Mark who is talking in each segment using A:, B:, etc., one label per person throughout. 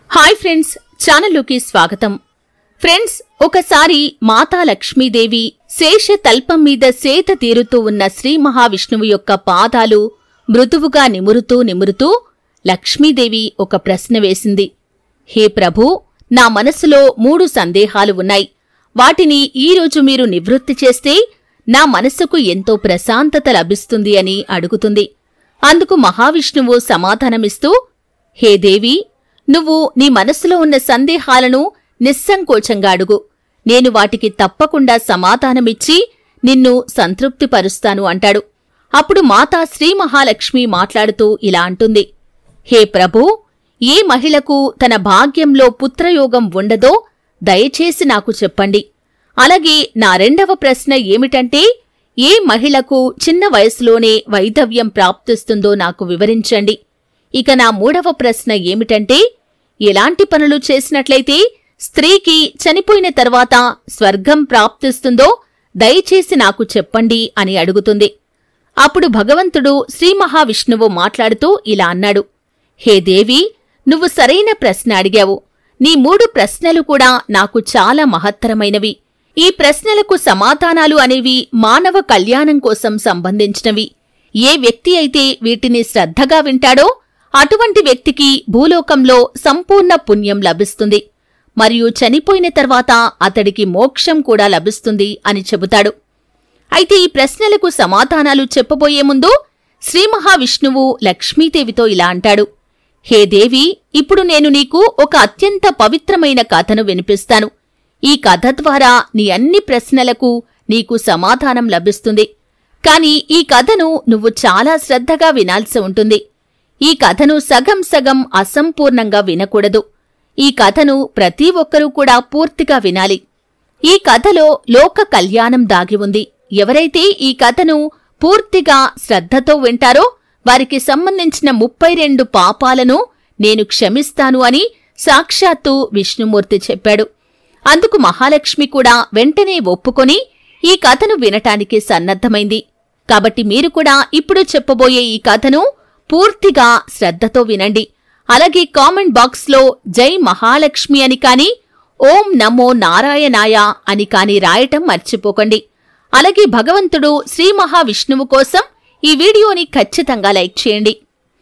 A: Hi friends, ఛానల్లోకి స్వాగతం. Friends, ఒకసారి మాతా లక్ష్మీదేవి శేష తల్పం మీద సేద తీరుతూ ఉన్న శ్రీ మహావిష్ణువు యొక్క పాదాలు మృదువుగా నిమురుతూ లక్ష్మీదేవి ఒక ప్రశ్న వేసింది. హే ప్రభూ, నా మనసులో 3 సందేహాలు ఉన్నాయి. వాటిని ఈరోజు మీరు నివృత్తి చేస్తే నా మనసుకు ఎంతో ప్రశాంతత లభిస్తుంది అని అడుగుతుంది. అందుకు మహావిష్ణువు సమాధానమిస్తూ, హే దేవి, నువ్వు నీ మనసులో ఉన్న సందేహాలను నిస్సంకోచంగా అడుగు. నేను వాటికి తప్పకుండా సమాధానమిచ్చి నిన్ను సంతృప్తిపరుస్తాను అంటాడు. అప్పుడు మాతా శ్రీ మహాలక్ష్మి మాట్లాడుతూ ఇలా అంటుంది. హే ప్రభూ, ఏ మహిళకు తన భాగ్యంలో పుత్రయోగం ఉండదో దయచేసి నాకు చెప్పండి. అలాగే నా 2వ ప్రశ్న ఏమిటంటే, ఏ మహిళకు చిన్న వయసులోనే వైధవ్యం ప్రాప్తిస్తుందో నాకు వివరించండి. ఇక నా 3వ ప్రశ్న ఏమిటంటే, ఎలాంటి పనులు చేసినట్లయితే స్త్రీకి చనిపోయిన తర్వాత స్వర్గం ప్రాప్తిస్తుందో దయచేసి నాకు చెప్పండి అని అడుగుతుంది. అప్పుడు భగవంతుడు శ్రీ మహావిష్ణువు మాట్లాడుతూ ఇలా అన్నాడు. హే దేవి, నువ్వు సరైన ప్రశ్న అడిగావు. నీ 3 ప్రశ్నలు కూడా నాకు చాలా మహత్తరమైనవి. ఈ ప్రశ్నలకు సమాధానాలు అనేవి మానవ కళ్యాణం కోసం సంబంధించినవి. ఏ వ్యక్తి అయితే వీటిని శ్రద్ధగా వింటాడో అటువంటి వ్యక్తికి భూలోకంలో సంపూర్ణ పుణ్యం లభిస్తుంది మరియు చనిపోయిన తర్వాత అతడికి మోక్షం కూడా లభిస్తుంది అని చెబుతాడు. అయితే ఈ ప్రశ్నలకు సమాధానాలు చెప్పబోయే ముందు శ్రీ మహావిష్ణువు లక్ష్మీదేవితో ఇలా అంటాడు. హే దేవి, ఇప్పుడు నేను నీకు ఒక అత్యంత పవిత్రమైన కథను వినిపిస్తాను. ఈ కథ ద్వారా నీ అన్ని ప్రశ్నలకు నీకు సమాధానం లభిస్తుంది. కాని ఈ కథను నువ్వు చాలా శ్రద్ధగా వినాల్సి ఉంటుంది. ఈ కథను సగం అసంపూర్ణంగా వినకూడదు. ఈ కథను ప్రతి ఒక్కరూ కూడా పూర్తిగా వినాలి. ఈ కథలో లోక కళ్యాణం దాగి ఉంది. ఎవరైతే ఈ కథను పూర్తిగా శ్రద్ధతో వింటారో వారికి సంబంధించిన 32 పాపాలను నేను క్షమిస్తాను అని సాక్షాత్తు విష్ణుమూర్తి చెప్పాడు. అందుకు మహాలక్ష్మి కూడా వెంటనే ఒప్పుకొని ఈ కథను వినటానికి సన్నద్ధమైంది. కాబట్టి మీరు కూడా ఇప్పుడు చెప్పబోయే ఈ కథను పూర్తిగా శ్రద్ధతో వినండి. అలాగే కామెంట్ బాక్స్లో జై మహాలక్ష్మి అని కాని ఓం నమో నారాయణాయ అని కాని రాయటం మర్చిపోకండి. అలాగే భగవంతుడు శ్రీ మహావిష్ణువు కోసం ఈ వీడియోని ఖచ్చితంగా లైక్ చేయండి.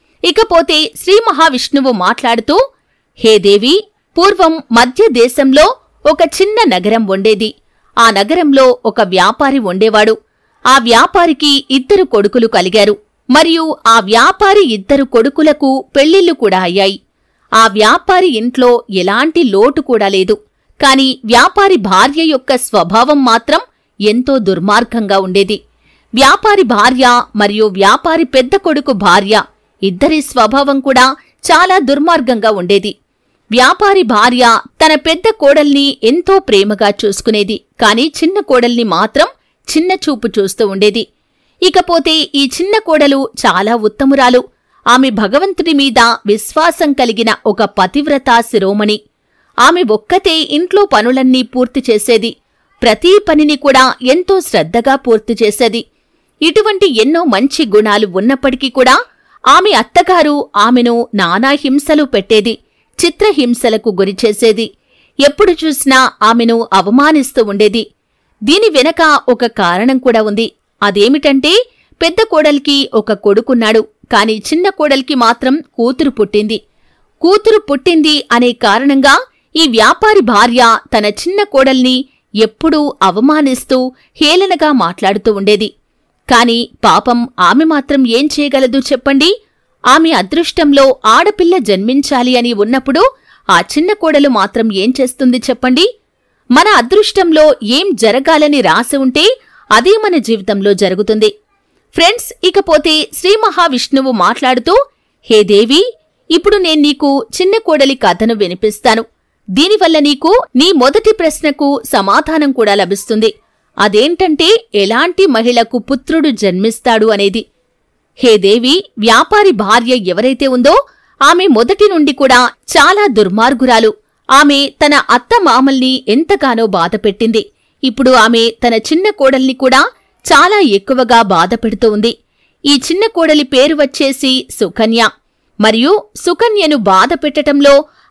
A: ఇకపోతే శ్రీ మహావిష్ణువు మాట్లాడుతూ, హే దేవి, పూర్వం మధ్య దేశంలో ఒక చిన్న నగరం ఉండేది. ఆ నగరంలో ఒక వ్యాపారి ఉండేవాడు. ఆ వ్యాపారికి 2 కొడుకులు కలిగారు మరియు ఆ వ్యాపారి 2 కొడుకులకు పెళ్లిళ్లు కూడా అయ్యాయి. ఆ వ్యాపారి ఇంట్లో ఎలాంటి లోటు కూడా లేదు. కాని వ్యాపారి భార్య యొక్క స్వభావం మాత్రం ఎంతో దుర్మార్గంగా ఉండేది. వ్యాపారి భార్య మరియు వ్యాపారి పెద్ద కొడుకు భార్య ఇద్దరి స్వభావం కూడా చాలా దుర్మార్గంగా ఉండేది. వ్యాపారి భార్య తన పెద్ద కోడల్ని ఎంతో ప్రేమగా చూసుకునేది. కాని చిన్న కోడల్ని మాత్రం చిన్న చూపు చూస్తూ ఉండేది. ఇకపోతే ఈ చిన్న కోడలు చాలా ఉత్తమురాలు. ఆమె భగవంతుడి మీద విశ్వాసం కలిగిన ఒక పతివ్రతా శిరోమణి. ఆమె ఒక్కతే ఇంట్లో పనులన్నీ పూర్తి చేసేది. ప్రతి పనిని కూడా ఎంతో శ్రద్ధగా పూర్తి చేసేది. ఇటువంటి ఎన్నో మంచి గుణాలు ఉన్నప్పటికీ కూడా ఆమె అత్తగారు ఆమెను నానా హింసలు పెట్టేది. చిత్రహింసలకు గురిచేసేది. ఎప్పుడు చూసినా ఆమెను అవమానిస్తూ ఉండేది. దీని వెనక ఒక కారణం కూడా ఉంది. అదేమిటంటే, పెద్ద కోడలికి ఒక కొడుకున్నాడు. కాని చిన్న కోడలికి మాత్రం కూతురు పుట్టింది. కూతురు పుట్టింది అనే కారణంగా ఈ వ్యాపారి భార్య తన చిన్న కోడల్ని ఎప్పుడూ అవమానిస్తూ హేళనగా మాట్లాడుతూ ఉండేది. కాని పాపం ఆమె మాత్రం ఏం చేయగలదు చెప్పండి? ఆమె అదృష్టంలో ఆడపిల్ల జన్మించాలి అని ఉన్నప్పుడు ఆ చిన్న కోడలు మాత్రం ఏం చేస్తుంది చెప్పండి? మన అదృష్టంలో ఏం జరగాలని రాసి ఉంటే అదే మన జీవితంలో జరుగుతుంది. ఫ్రెండ్స్, ఇకపోతే శ్రీ మహావిష్ణువు మాట్లాడుతూ, హే దేవి, ఇప్పుడు నేను నీకు చిన్న కోడలి కథను వినిపిస్తాను. దీనివల్ల నీకు నీ మొదటి ప్రశ్నకు సమాధానం కూడా లభిస్తుంది. అదేంటంటే, ఎలాంటి మహిళకు పుత్రుడు జన్మిస్తాడు అనేది. హే దేవి, వ్యాపారి భార్య ఎవరైతే ఉందో ఆమె మొదటి నుండి కూడా చాలా దుర్మార్గురాలు. ఆమె తన అత్తమామల్ని ఎంతగానో బాధపెట్టింది. ఇప్పుడు ఆమె తన చిన్న కోడల్ని కూడా చాలా ఎక్కువగా బాధపెడుతూ ఉంది. ఈ చిన్న కోడలి పేరు వచ్చేసి సుకన్య. మరియు సుకన్యను బాధపెట్టటంలో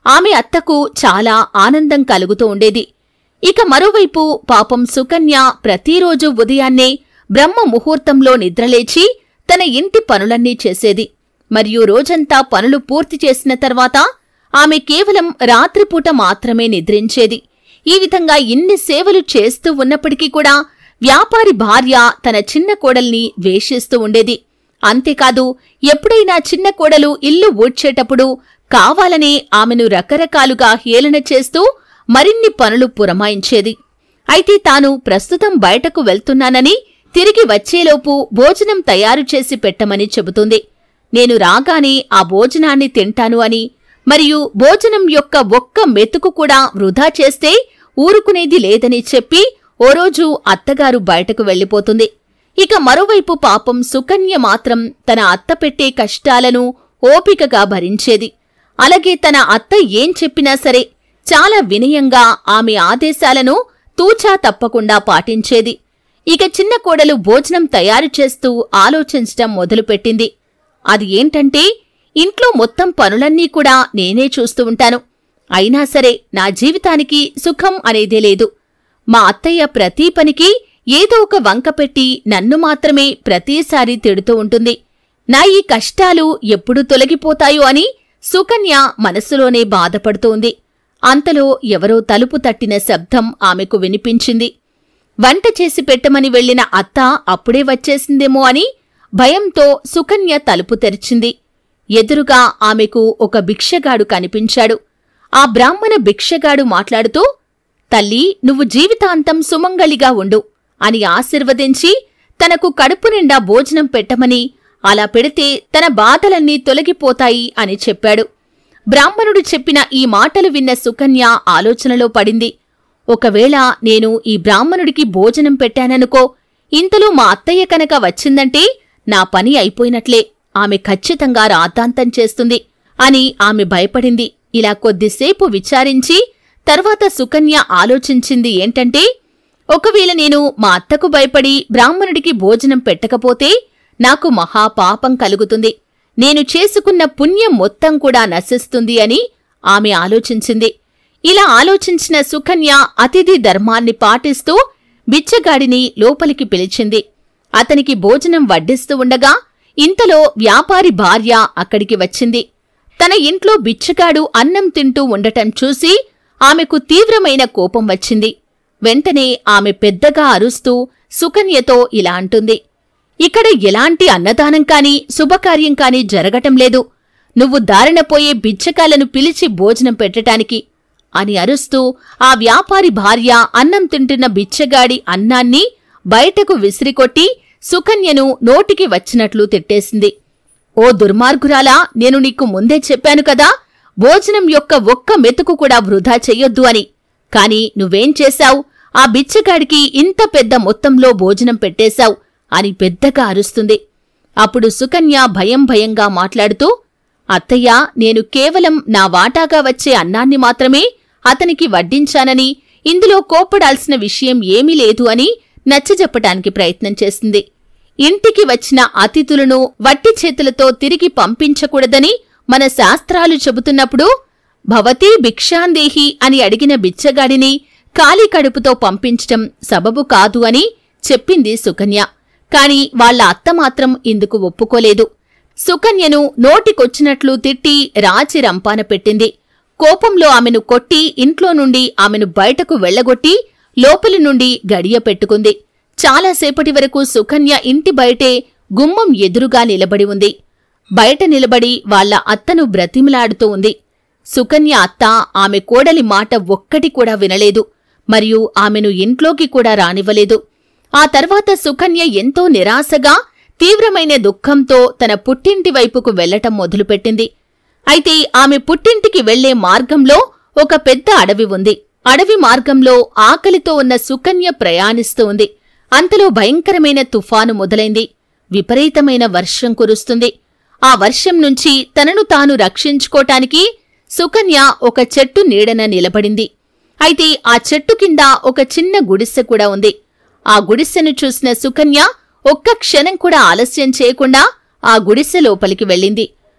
A: ఆమె అత్తకు చాలా ఆనందం కలుగుతూ ఉండేది. ఇక మరోవైపు పాపం సుకన్య ప్రతిరోజు ఉదయాన్నే బ్రహ్మ ముహూర్తంలో నిద్రలేచి తన ఇంటి పనులన్నీ చేసేది. మరియు రోజంతా పనులు పూర్తి చేసిన తర్వాత ఆమె కేవలం రాత్రిపూట మాత్రమే నిద్రించేది. ఈ విధంగా ఇన్ని సేవలు చేస్తూ ఉన్నప్పటికీ కూడా వ్యాపారి భార్య తన చిన్న కోడల్ని ద్వేషిస్తూ ఉండేది. అంతేకాదు, ఎప్పుడైనా చిన్న కోడలు ఇల్లు ఊడ్చేటప్పుడు కావాలనే ఆమెను రకరకాలుగా హేళన చేస్తూ మరిన్ని పనులు పురమాయించేది. అయితే తాను ప్రస్తుతం బయటకు వెళ్తున్నానని, తిరిగి వచ్చేలోపు భోజనం తయారు చేసి పెట్టమని చెబుతుంది. నేను రాగానే ఆ భోజనాన్ని తింటాను అని, మరియు భోజనం యొక్క ఒక్క మెతుకు కూడా వృధా చేస్తే ఊరుకునేది లేదని చెప్పి ఓ రోజు అత్తగారు బయటకు వెళ్లిపోతుంది. ఇక మరోవైపు పాపం సుకన్య మాత్రం తన అత్త పెట్టే కష్టాలను ఓపికగా భరించేది. అలాగే తన అత్త ఏం చెప్పినా సరే చాలా వినయంగా ఆమె ఆదేశాలను తూచా తప్పకుండా పాటించేది. ఇక చిన్న కోడలు భోజనం తయారు చేస్తూ ఆలోచించటం మొదలుపెట్టింది. అది ఏంటంటే, ఇంట్లో మొత్తం పనులన్నీ కూడా నేనే చూస్తూ ఉంటాను. అయినా సరే నా జీవితానికి సుఖం అనేదే లేదు. మా అత్తయ్య ప్రతి పనికి ఏదో ఒక వంక పెట్టి నన్ను మాత్రమే ప్రతిసారి తిడుతూ ఉంటుంది. నా ఈ కష్టాలు ఎప్పుడు తొలగిపోతాయో అని సుకన్య మనసులోనే బాధపడుతోంది. అంతలో ఎవరో తలుపు తట్టిన శబ్దం ఆమెకు వినిపించింది. వంట చేసి పెట్టమని వెళ్లిన అత్త అప్పుడే వచ్చేసిందేమో అని భయంతో సుకన్య తలుపు తెరిచింది. ఎదురుగా ఆమెకు ఒక భిక్షగాడు కనిపించాడు. ఆ బ్రాహ్మణ భిక్షగాడు మాట్లాడుతూ, తల్లి, నువ్వు జీవితాంతం సుమంగళిగా ఉండు అని ఆశీర్వదించి తనకు కడుపు నిండా భోజనం పెట్టమని, అలా పెడితే తన బాధలన్నీ తొలగిపోతాయి అని చెప్పాడు. బ్రాహ్మణుడు చెప్పిన ఈ మాటలు విన్న సుకన్య ఆలోచనలో పడింది. ఒకవేళ నేను ఈ బ్రాహ్మణుడికి భోజనం పెట్టాననుకో, ఇంతలో మా అత్తయ్య కనుక వచ్చిందంటే నా పని అయిపోయినట్లే, ఆమె ఖచ్చితంగా రాద్ధాంతం చేస్తుంది అని ఆమె భయపడింది. ఇలా కొద్దిసేపు విచారించి తర్వాత సుకన్య ఆలోచించింది ఏంటంటే, ఒకవేళ నేను మా అత్తకు భయపడి బ్రాహ్మణుడికి భోజనం పెట్టకపోతే నాకు మహాపాపం కలుగుతుంది, నేను చేసుకున్న పుణ్యం మొత్తం కూడా నశిస్తుంది అని ఆమె ఆలోచించింది. ఇలా ఆలోచించిన సుకన్య అతిథి ధర్మాన్ని పాటిస్తూ బిచ్చగాడిని లోపలికి పిలిచింది. అతనికి భోజనం వడ్డిస్తూ ఉండగా ఇంతలో వ్యాపారి భార్య అక్కడికి వచ్చింది. తన ఇంట్లో బిచ్చగాడు అన్నం తింటూ ఉండటం చూసి ఆమెకు తీవ్రమైన కోపం వచ్చింది. వెంటనే ఆమె పెద్దగా అరుస్తూ సుకన్యతో ఇలా అంటుంది, ఇక్కడ ఎలాంటి అన్నదానం కాని శుభకార్యం కాని జరగటం లేదు. నువ్వు దారినపోయే బిచ్చగాళ్లను పిలిచి భోజనం పెట్టటానికి అని అరుస్తూ ఆ వ్యాపారి భార్య అన్నం తింటున్న బిచ్చగాడి అన్నాన్ని బయటకు విసిరికొట్టి సుకన్యను నోటికి వచ్చినట్లు తిట్టేసింది. ఓ దుర్మార్గురాలా, నేను నీకు ముందే చెప్పాను కదా, భోజనం యొక్క ఒక్క మెతుకు కూడా వృధా చెయ్యొద్దు అని. కాని నువ్వేం చేశావు? ఆ బిచ్చగాడికి ఇంత పెద్ద మొత్తంలో భోజనం పెట్టేశావు అని పెద్దగా అరుస్తుంది. అప్పుడు సుకన్య భయం భయంగా మాట్లాడుతూ, అత్తయ్యా, నేను కేవలం నా వాటాగా వచ్చే అన్నాన్ని మాత్రమే అతనికి వడ్డించానని, ఇందులో కోప్పడాల్సిన విషయం ఏమీ లేదు అని నచ్చజెప్పటానికి ప్రయత్నం చేసింది. ఇంటికి వచ్చిన అతిథులను వట్టి చేతులతో తిరిగి పంపించకూడదని మన శాస్త్రాలు చెబుతున్నప్పుడు భవతీ భిక్షాందేహి అని అడిగిన బిచ్చగాడిని ఖాళీ కడుపుతో పంపించటం సబబు కాదు అని చెప్పింది సుకన్య. కాని వాళ్ల అత్త మాత్రం ఇందుకు ఒప్పుకోలేదు. సుకన్యను నోటికొచ్చినట్లు తిట్టి రాచి రంపాన పెట్టింది. కోపంలో ఆమెను కొట్టి ఇంట్లో నుండి ఆమెను బయటకు వెళ్లగొట్టి లోపలి నుండి గడియ పెట్టుకుంది. చాలాసేపటి వరకు సుకన్య ఇంటి బయటే గుమ్మం ఎదురుగా నిలబడి ఉంది. బయట నిలబడి వాళ్ల అత్తను బ్రతిమలాడుతూ ఉంది. సుకన్య అత్త ఆమె కోడలి మాట ఒక్కటి కూడా వినలేదు, మరియు ఆమెను ఇంట్లోకి కూడా రానివ్వలేదు. ఆ తర్వాత సుకన్య ఎంతో నిరాశగా, తీవ్రమైన దుఃఖంతో తన పుట్టింటి వైపుకు వెళ్లటం మొదలుపెట్టింది. అయితే ఆమె పుట్టింటికి వెళ్లే మార్గంలో ఒక పెద్ద అడవి ఉంది. అడవి మార్గంలో ఆకలితో ఉన్న సుకన్య ప్రయాణిస్తూ ఉంది. అంతలో భయంకరమైన తుఫాను మొదలైంది. విపరీతమైన వర్షం కురుస్తుంది. ఆ వర్షం నుంచి తనను తాను రక్షించుకోటానికి సుకన్య ఒక చెట్టు నీడన నిలబడింది. అయితే ఆ చెట్టు కింద ఒక చిన్న గుడిసె కూడా ఉంది. ఆ గుడిసెను చూసిన సుకన్య ఒక్క క్షణం కూడా ఆలస్యం చేయకుండా ఆ గుడిసె లోపలికి వెళ్ళింది.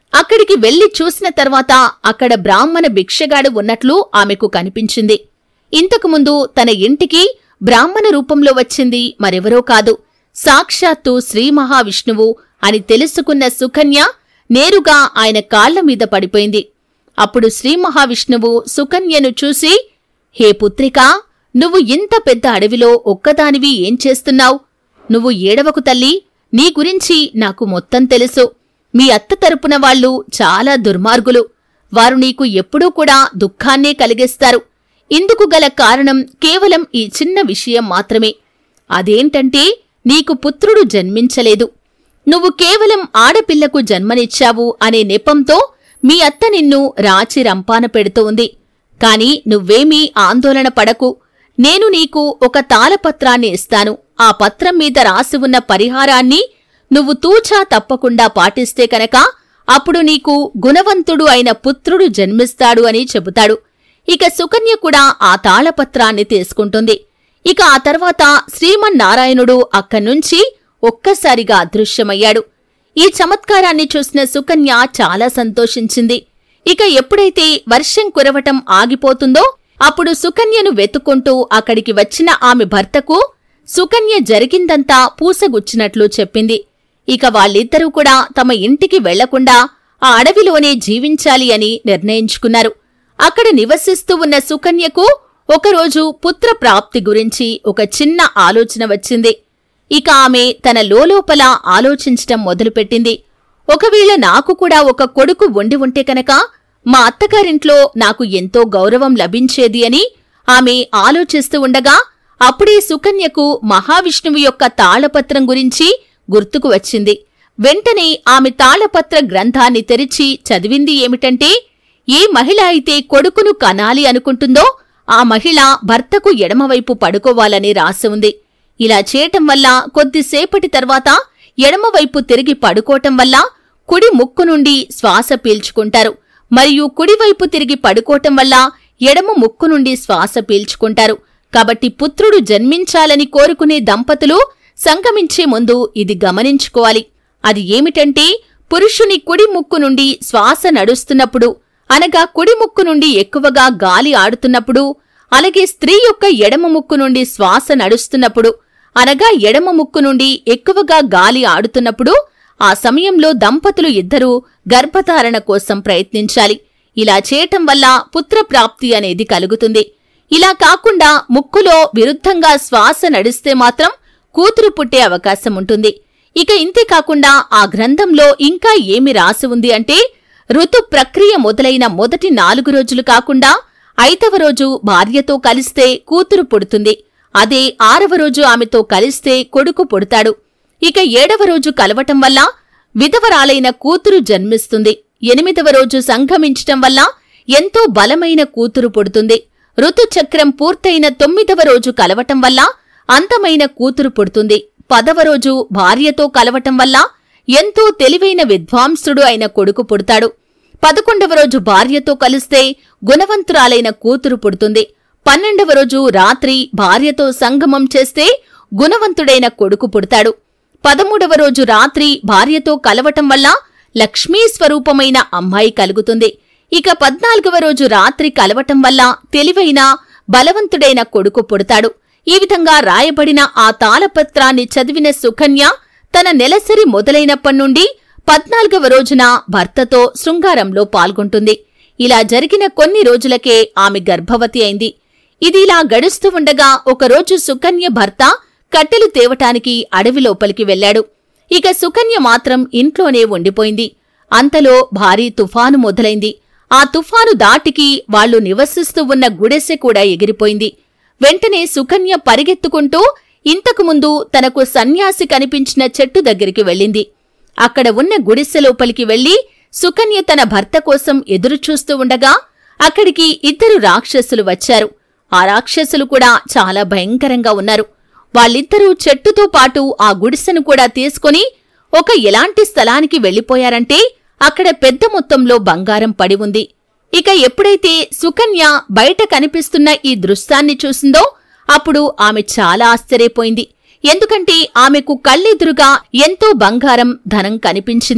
A: అక్కడికి వెళ్లి చూసిన తర్వాత అక్కడ బ్రాహ్మణ భిక్షగాడు ఉన్నట్లు ఆమెకు కనిపించింది. ఇంతకుముందు తన ఇంటికి బ్రాహ్మణ రూపంలో వచ్చింది మరెవరో కాదు, సాక్షాత్తు శ్రీ మహావిష్ణువు అని తెలుసుకున్న సుకన్య నేరుగా ఆయన కాళ్లమీద పడిపోయింది. అప్పుడు శ్రీ మహావిష్ణువు సుకన్యను చూసి, హే పుత్రికా, నువ్వు ఇంత పెద్ద అడవిలో ఒక్కదానివి ఏం చేస్తున్నావు? నువ్వు ఏడవకు తల్లి, నీ గురించి నాకు మొత్తం తెలుసు. మీ అత్త తరపున వాళ్లు చాలా దుర్మార్గులు. వారు నీకు ఎప్పుడూ కూడా దుఃఖాన్నే కలిగిస్తారు. ఇందుకు గల కారణం కేవలం ఈ చిన్న విషయం మాత్రమే. అదేంటంటే నీకు పుత్రుడు జన్మించలేదు. నువ్వు కేవలం ఆడపిల్లకు జన్మనిచ్చావు అనే నెపంతో మీ అత్త నిన్ను రాచి రంపాన పెడుతోంది. కాని నువ్వేమీ ఆందోళన పడకు. నేను నీకు ఒక తాళపత్రాన్ని ఇస్తాను. ఆ పత్రం మీద రాసి ఉన్న పరిహారాన్ని నువ్వు తూచా తప్పకుండా పాటిస్తే కనుక అప్పుడు నీకు గుణవంతుడు అయిన పుత్రుడు జన్మిస్తాడు అని చెబుతాడు. ఇక సుకన్య కూడా ఆ తాళపత్రాన్ని తీసుకుంటుంది. ఇక ఆ తర్వాత శ్రీమన్నారాయణుడు అక్కడ్నుంచి ఒక్కసారిగా అదృశ్యమయ్యాడు. ఈ చమత్కారాన్ని చూసిన సుకన్య చాలా సంతోషించింది. ఇక ఎప్పుడైతే వర్షం కురవటం ఆగిపోతుందో అప్పుడు సుకన్యను వెతుక్కుంటూ అక్కడికి వచ్చిన ఆమె భర్తకు సుకన్య జరిగిందంతా పూసగుచ్చినట్లు చెప్పింది. ఇక వాళ్ళిద్దరూ కూడా తమ ఇంటికి వెళ్లకుండా ఆ అడవిలోనే జీవించాలి అని నిర్ణయించుకున్నారు. అక్కడ నివసిస్తూ ఉన్న సుకన్యకు ఒకరోజు పుత్రప్రాప్తి గురించి ఒక చిన్న ఆలోచన వచ్చింది. ఇక ఆమె తన లోలోపల ఆలోచించటం మొదలుపెట్టింది. ఒకవేళ నాకు కూడా ఒక కొడుకు ఉండి ఉంటే కనుక మా అత్తగారింట్లో నాకు ఎంతో గౌరవం లభించేది అని ఆమె ఆలోచిస్తూ ఉండగా అప్పుడే సుకన్యకు మహావిష్ణువు యొక్క తాళపత్రం గురించి గుర్తుకు వచ్చింది. వెంటనే ఆమె తాళపత్ర గ్రంథాన్ని తెరిచి చదివింది ఏమిటంటే, ఏ మహిళ అయితే కొడుకును కనాలి అనుకుంటుందో ఆ మహిళ భర్తకు ఎడమవైపు పడుకోవాలని రాసి ఉంది. ఇలా చేయటం వల్ల కొద్దిసేపటి తర్వాత ఎడమవైపు తిరిగి పడుకోవటం వల్ల కుడి ముక్కు నుండి శ్వాస పీల్చుకుంటారు, మరియు కుడివైపు తిరిగి పడుకోవటం వల్ల ఎడమ ముక్కు నుండి శ్వాస పీల్చుకుంటారు. కాబట్టి పుత్రుడు జన్మించాలని కోరుకునే దంపతులు సంగమించే ముందు ఇది గమనించుకోవాలి. అది ఏమిటంటే, పురుషుని కుడి ముక్కు నుండి శ్వాస నడుస్తున్నప్పుడు, అనగా కుడి ముక్కు నుండి ఎక్కువగా గాలి ఆడుతున్నప్పుడు, అలాగే స్త్రీ యొక్క ఎడమ ముక్కు నుండి శ్వాస నడుస్తున్నప్పుడు, అనగా ఎడమ ముక్కు నుండి ఎక్కువగా గాలి ఆడుతున్నప్పుడు ఆ సమయంలో దంపతులు ఇద్దరూ గర్భధారణ కోసం ప్రయత్నించాలి. ఇలా చేయటం వల్ల పుత్రప్రాప్తి అనేది కలుగుతుంది. ఇలా కాకుండా ముక్కులో విరుద్ధంగా శ్వాస నడిస్తే మాత్రం కూతురు పుట్టే అవకాశం ఉంటుంది. ఇక ఇంతే కాకుండా ఆ గ్రంథంలో ఇంకా ఏమి రాసి ఉంది అంటే, ఋతు ప్రక్రియ మొదలైన మొదటి 4 రోజులు కాకుండా 5వ రోజు భార్యతో కలిస్తే కూతురు పుడుతుంది. అదే 6వ రోజు ఆమెతో కలిస్తే కొడుకు పుడతాడు. ఇక 7వ రోజు కలవటం వల్ల విధవరాలైన కూతురు జన్మిస్తుంది. 8వ రోజు సంగమించటం వల్ల ఎంతో బలమైన కూతురు పుడుతుంది. ఋతుచక్రం పూర్తయిన 9వ రోజు కలవటం వల్ల అందమైన కూతురు పుడుతుంది. 10వ రోజు భార్యతో కలవటం వల్ల ఎంతో తెలివైన విద్వాంసుడు అయిన కొడుకు పుడతాడు. 11వ రోజు భార్యతో కలిస్తే గుణవంతురాలైన కూతురు పుడుతుంది. 12వ రోజు రాత్రి భార్యతో సంగమం చేస్తే గుణవంతుడైన కొడుకు పుడతాడు. 13వ రోజు రాత్రి భార్యతో కలవటం వల్ల లక్ష్మీ స్వరూపమైన అమ్మాయి కలుగుతుంది. ఇక 14వ రోజు రాత్రి కలవటం వల్ల తెలివైన బలవంతుడైన కొడుకు పుడతాడు. ఈ విధంగా రాయబడిన ఆ తాళపత్రాన్ని చదివిన సుకన్య తన నెలసరి మొదలైనప్పటి నుండి 14వ రోజున భర్తతో శృంగారంలో పాల్గొంటుంది. ఇలా జరిగిన కొన్ని రోజులకే ఆమె గర్భవతి అయింది. ఇది ఇలా గడుస్తూ ఉండగా ఒకరోజు సుకన్య భర్త కట్టెలు తేవటానికి అడవి లోపలికి వెళ్లాడు. ఇక సుకన్య మాత్రం ఇంట్లోనే ఉండిపోయింది. అంతలో భారీ తుఫాను మొదలైంది. ఆ తుఫాను దాటికి వాళ్లు నివసిస్తూ ఉన్న గుడిసె కూడా ఎగిరిపోయింది. వెంటనే సుకన్య పరిగెత్తుకుంటూ ఇంతకుముందు తనకు సన్యాసి కనిపించిన చెట్టు దగ్గరికి వెళ్ళింది. అక్కడ ఉన్న గుడిసె లోపలికి వెళ్లి సుకన్య తన భర్త కోసం ఎదురుచూస్తూ ఉండగా అక్కడికి 2 రాక్షసులు వచ్చారు. ఆ రాక్షసులు కూడా చాలా భయంకరంగా ఉన్నారు. వాళ్ళిద్దరూ చెట్టుతో పాటు ఆ గుడిసెను కూడా తీసుకుని ఒక ఎలాంటి స్థలానికి వెళ్లిపోయారంటే అక్కడ పెద్ద మొత్తంలో బంగారం పడి ఉంది. ఇక ఎప్పుడైతే సుకన్య బయట కనిపిస్తున్న ఈ దృశ్యాన్ని చూసిందో అప్పుడు ఆమె చాలా ఆశ్చర్యపోయింది. ఎందుకంటే ఆమెకు కళ్ళెదురుగా ఎంతో బంగారం ధనం కనిపించింది.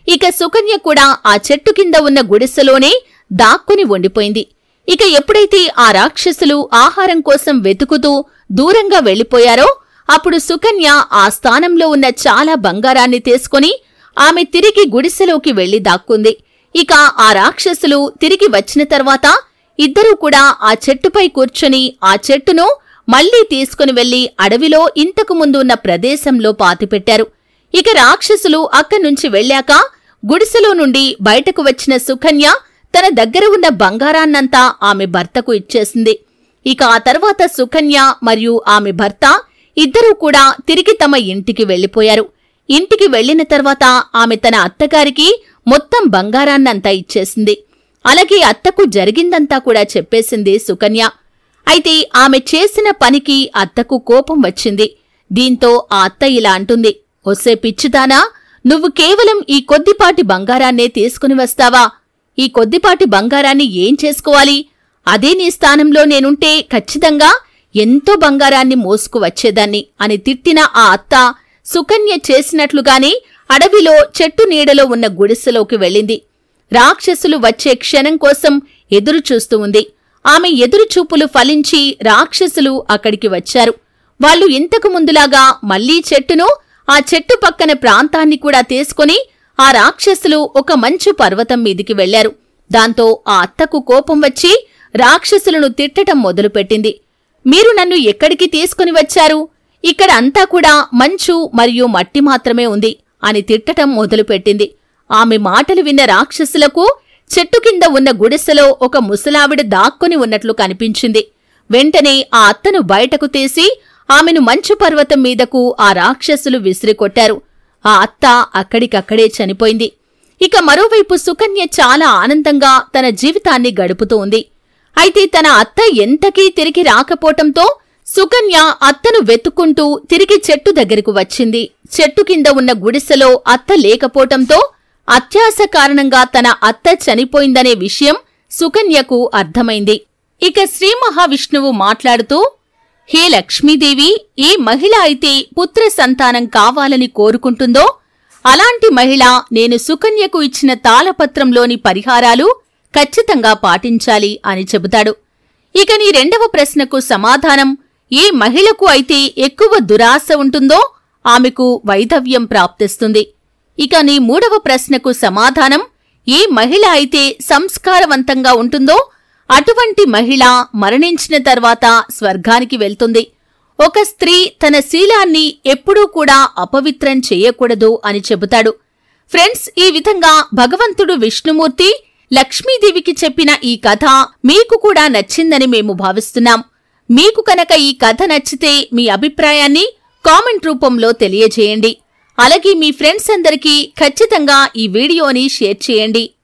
A: ఇక సుకన్య కూడా ఆ చెట్టు కింద ఉన్న గుడిసెలోనే దాక్కుని ఉండిపోయింది. ఇక ఎప్పుడైతే ఆ రాక్షసులు ఆహారం కోసం వెతుకుతూ దూరంగా వెళ్లిపోయారో అప్పుడు సుకన్య ఆ స్థానంలో ఉన్న చాలా బంగారాన్ని తీసుకుని ఆమె తిరిగి గుడిసెలోకి వెళ్లి దాక్కుంది. ఇక ఆ రాక్షసులు తిరిగి వచ్చిన తర్వాత ఇద్దరూ కూడా ఆ చెట్టుపై కూర్చొని ఆ చెట్టును మళ్లీ తీసుకుని వెళ్లి అడవిలో ఇంతకు ముందు ఉన్న ప్రదేశంలో పాతిపెట్టారు. ఇక రాక్షసులు అక్కడ్నుంచి వెళ్లాక గుడిసెలో నుండి బయటకు వచ్చిన సుకన్య తన దగ్గర ఉన్న బంగారాన్నంతా ఆమె భర్తకు ఇచ్చేసింది. ఇక ఆ తర్వాత సుకన్య మరియు ఆమె భర్త ఇద్దరూ కూడా తిరిగి తమ ఇంటికి వెళ్లిపోయారు. ఇంటికి వెళ్లిన తర్వాత ఆమె తన అత్తగారికి మొత్తం బంగారాన్నంతా ఇచ్చేసింది. అలాగే అత్తకు జరిగిందంతా కూడా చెప్పేసింది సుకన్య. అయితే ఆమె చేసిన పనికి అత్తకు కోపం వచ్చింది. దీంతో ఆ అత్త ఇలా అంటుంది, "ఒసే పిచ్చిదానా, నువ్వు కేవలం ఈ కొద్దిపాటి బంగారాన్నే తీసుకుని వస్తావా? ఈ కొద్దిపాటి బంగారాన్ని ఏం చేసుకోవాలి? అదే నీ స్థానంలో నేనుంటే ఖచ్చితంగా ఎంతో బంగారాన్ని మోసుకు వచ్చేదాన్ని" అని తిట్టిన ఆ అత్త సుకన్య చేసినట్లుగానే అడవిలో చెట్టు నీడలో ఉన్న గుడిసెలోకి వెళ్ళింది. రాక్షసులు వచ్చే క్షణం కోసం ఎదురుచూస్తూ ఉంది. ఆమె ఎదురుచూపులు ఫలించి రాక్షసులు అక్కడికి వచ్చారు. వాళ్లు ఇంతకు ముందులాగా మళ్లీ చెట్టును, ఆ చెట్టు పక్కన ప్రాంతాన్ని కూడా తీసుకుని ఆ రాక్షసులు ఒక మంచు పర్వతం మీదికి వెళ్లారు. దాంతో ఆ అత్తకు కోపం వచ్చి రాక్షసులను తిట్టటం మొదలుపెట్టింది. "మీరు నన్ను ఎక్కడికి తీసుకుని వచ్చారు? ఇక్కడ అంతా కూడా మంచు మరియు మట్టి మాత్రమే ఉంది" అని తిట్టటం మొదలుపెట్టింది. ఆమె మాటలు విన్న రాక్షసులకు చెట్టు కింద ఉన్న గుడిసెలో ఒక ముసలావిడ దాక్కుని ఉన్నట్లు కనిపించింది. వెంటనే ఆ అత్తను బయటకు తీసి ఆమెను మంచు పర్వతం మీదకు ఆ రాక్షసులు విసిరికొట్టారు. ఆ అత్త అక్కడికక్కడే చనిపోయింది. ఇక మరోవైపు సుకన్య చాలా ఆనందంగా తన జీవితాన్ని గడుపుతూ ఉంది. అయితే తన అత్త ఎంతకీ తిరిగి రాకపోవటంతో సుకన్య అత్తను వెతుక్కుంటూ తిరిగి చెట్టు దగ్గరకు వచ్చింది. చెట్టు కింద ఉన్న గుడిసెలో అత్త లేకపోవటంతో అత్యాశ కారణంగా తన అత్త చనిపోయిందనే విషయం సుకన్యకు అర్థమైంది. ఇక శ్రీ మహావిష్ణువు మాట్లాడుతూ, "హే లక్ష్మీదేవి, ఏ మహిళ అయితే పుత్ర సంతానం కావాలని కోరుకుంటుందో అలాంటి మహిళ నేను సుకన్యకు ఇచ్చిన తాళపత్రంలోని పరిహారాలు ఖచ్చితంగా పాటించాలి" అని చెబుతాడు. ఇక నీ రెండవ ప్రశ్నకు సమాధానం, ఏ మహిళకు అయితే ఎక్కువ దురాశ ఉంటుందో ఆమెకు వైధవ్యం ప్రాప్తిస్తుంది. ఇక నీ మూడవ ప్రశ్నకు సమాధానం, ఏ మహిళ అయితే సంస్కారవంతంగా ఉంటుందో అటువంటి మహిళ మరణించిన తర్వాత స్వర్గానికి వెళ్తుంది. ఒక స్త్రీ తన శీలాన్ని ఎప్పుడూ కూడా అపవిత్రం చేయకూడదు అని చెబుతాడు. ఫ్రెండ్స్, ఈ విధంగా భగవంతుడు విష్ణుమూర్తి లక్ష్మీదేవికి చెప్పిన ఈ కథ మీకు కూడా నచ్చిందని మేము భావిస్తున్నాం. మీకు కనుక ఈ కథ నచ్చితే మీ అభిప్రాయాన్ని కామెంట్ రూపంలో తెలియజేయండి. అలాగే మీ ఫ్రెండ్స్ అందరికీ ఖచ్చితంగా ఈ వీడియోని షేర్ చేయండి.